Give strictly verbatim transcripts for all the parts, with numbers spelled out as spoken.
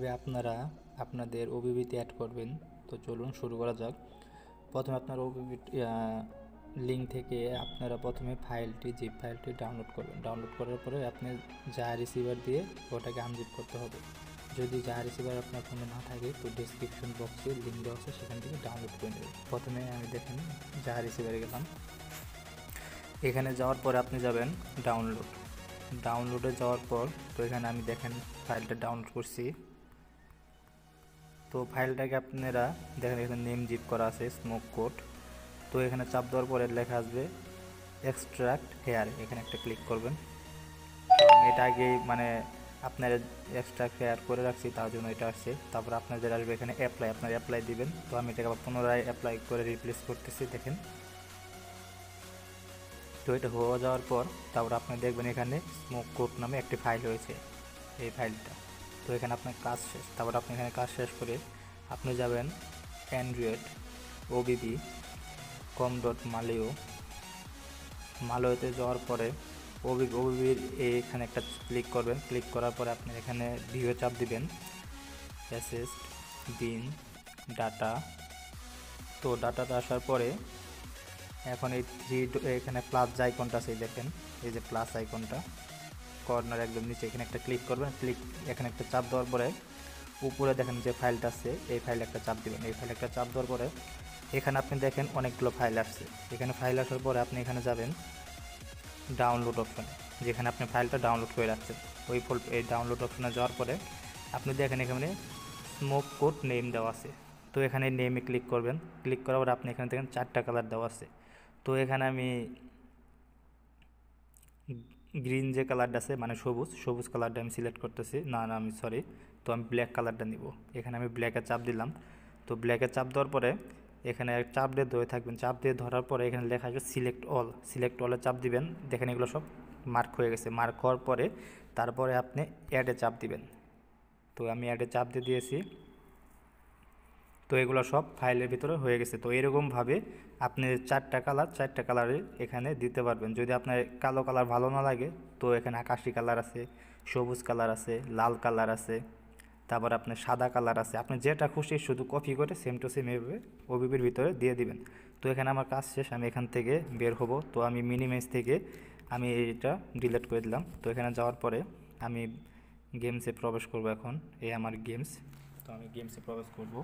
কিভাবে আপনারা আপনাদের ওবিবিতে অ্যাড করবেন। তো চলুন শুরু করা যাক। প্রথমে আপনার ওবিবি লিঙ্ক থেকে আপনারা প্রথমে ফাইলটি জিপ ফাইলটি ডাউনলোড করবেন। ডাউনলোড করার পরে আপনি যা রিসিভার দিয়ে ওটাকে আনজিপ করতে হবে। যদি যা রিসিভার আপনার ফোনে না থাকে তো ডেসক্রিপশন বক্সে লিঙ্ক দেওয়া আছে, সেখান থেকে ডাউনলোড করে নেবেন। প্রথমে আমি দেখেন যা রিসিভারে গেলাম, এখানে যাওয়ার পরে আপনি যাবেন ডাউনলোড। ডাউনলোডে যাওয়ার পর তো এখানে আমি দেখেন ফাইলটা ডাউনলোড করছি। তো ফাইলটাকে আপনারা দেখেন এখানে নেম জিপ করা আছে স্মোক কোড। তো এখানে চাপ দেওয়ার পরে লেখা আসবে এক্সট্রাক্ট হেয়ার, এখানে একটা ক্লিক করবেন। এটা আগে মানে আপনার এক্সট্রাক্ট হেয়ার করে রাখছি তার জন্য এটা আসছে। তারপর আপনাদের আসবে এখানে অ্যাপ্লাই, আপনার অ্যাপ্লাই দিবেন। তো আমি এটাকে পুনরায় অ্যাপ্লাই করে রিপ্লেস করতেছি দেখেন। তো এটা হয়ে যাওয়ার পর তারপর আপনি দেখবেন এখানে স্মোক কোড নামে একটি ফাইল রয়েছে, এই ফাইলটা। তো এখানে আপনার কাজ শেষ। তারপর আপনি এখানে কাজ শেষ করে আপনি যাবেন অ্যান্ড্রয়েড ওবিবি কম ডট মালিও মালিওতে যাওয়ার পরে ওবি ওবিবির এখানে একটা ক্লিক করবেন। ক্লিক করার পরে আপনি এখানে ভিউ চাপ দিবেন, অ্যাসেস্ট বিন ডাটা। তো ডাটাটা আসার পরে এখন এই থ্রি এখানে প্লাস যে আইকনটা আছে দেখেন, এই যে প্লাস আইকনটা কর্নার একদম নিচে, এখানে একটা ক্লিক করবেন। ক্লিক এখানে একটা চাপ দেওয়ার পরে উপরে দেখেন যে ফাইলটা আছে, এই ফাইলে একটা চাপ দিবেন। এই ফাইলে একটা চাপ দেওয়ার পরে এখানে আপনি দেখেন অনেকগুলো ফাইল আসছে। এখানে ফাইল আসার পরে আপনি এখানে যাবেন ডাউনলোড অপশন, যেখানে আপনি ফাইলটা ডাউনলোড করে রাখছেন। ওই ফোল এই ডাউনলোড অপশনে যাওয়ার পরে আপনি দেখেন এখানে স্মোক কোড নেম দেওয়া আছে। তো এখানে নেমে ক্লিক করবেন। ক্লিক করার পরে আপনি এখানে দেখেন চারটা কালার দেওয়া আছে। তো এখানে আমি গ্রিন যে কালারটা আছে মানে সবুজ সবুজ কালারটা আমি সিলেক্ট করতেছি। না না আমি সরি, তো আমি ব্ল্যাক কালারটা নিব। এখানে আমি ব্ল্যাকে চাপ দিলাম। তো ব্ল্যাকে চাপ দেওয়ার পরে এখানে চাপ দিয়ে ধরে থাকবেন। চাপ দিয়ে ধরার পরে এখানে লেখা আছে সিলেক্ট অল। সিলেক্ট অলে চাপ দিবেন। দেখেন এগুলো সব মার্ক হয়ে গেছে। মার্ক হওয়ার পরে তারপরে আপনি অ্যাডে চাপ দিবেন। তো আমি অ্যাডে চাপ দিয়ে দিয়েছি। তো এগুলো সব ফাইলের ভিতরে হয়ে গেছে। তো এরকমভাবে আপনি চারটা কালার চারটা কালারে এখানে দিতে পারবেন। যদি আপনার কালো কালার ভালো না লাগে তো এখানে আকাশি কালার আছে, সবুজ কালার আছে, লাল কালার আছে, তারপর আপনার সাদা কালার আছে। আপনি যেটা খুশি শুধু কপি করে সেম টু সেম এভাবে ওবিবির ভিতরে দিয়ে দিবেন। তো এখানে আমার কাজ শেষ, আমি এখান থেকে বের হব। তো আমি মিনিমাইজ থেকে আমি এটা ডিলিট করে দিলাম। তো এখানে যাওয়ার পরে আমি গেমসে প্রবেশ করব। এখন এই আমার গেমস, তো আমি গেমসে প্রবেশ করব।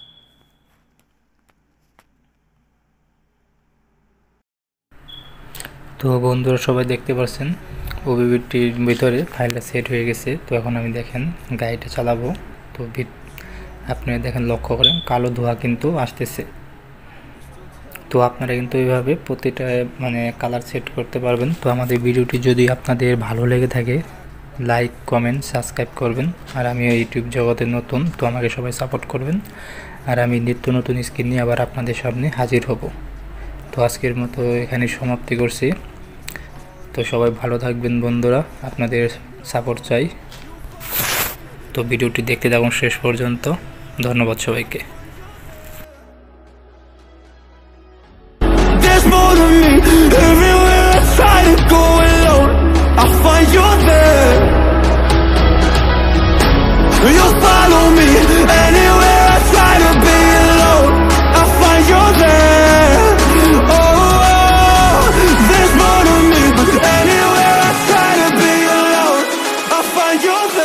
তো বন্ধুরা সবাই দেখতে পাচ্ছেন ওবিবিটির ভিতরে ফাইলটা সেট হয়ে গেছে। তো এখন আমি দেখেন গাড়িটা চালাবো। তো আপনি দেখেন লক্ষ্য করেন কালো ধোঁয়া কিন্তু আসতেছে। তো আপনারা কিন্তু এইভাবে প্রতিটা মানে কালার সেট করতে পারবেন। তো আমাদের ভিডিওটি যদি আপনাদের ভালো লেগে থাকে লাইক কমেন্ট সাবস্ক্রাইব করবেন। আর আমি ইউটিউব জগতে নতুন, তো আমাকে সবাই সাপোর্ট করবেন। আর আমি নিত্য নতুন স্ক্রিন নিয়ে আবার আপনাদের সামনে হাজির হব। তো আজকের মতো এখানে সমাপ্তি করছি। তো সবাই ভালো থাকবেন বন্ধুরা, আপনাদের সাপোর্ট চাই। তো ভিডিওটি দেখতে থাকুন শেষ পর্যন্ত। ধন্যবাদ সবাইকে। You're